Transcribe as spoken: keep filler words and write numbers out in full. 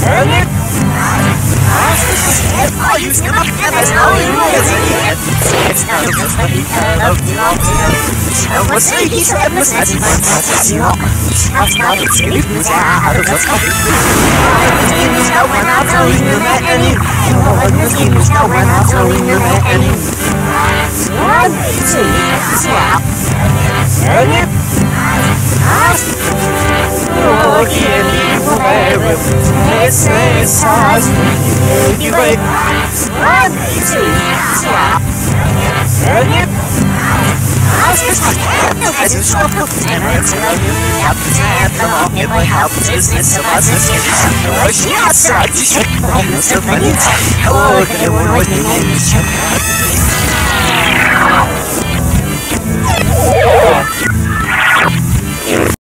Outside, you should find so many. Oh, they were waiting in the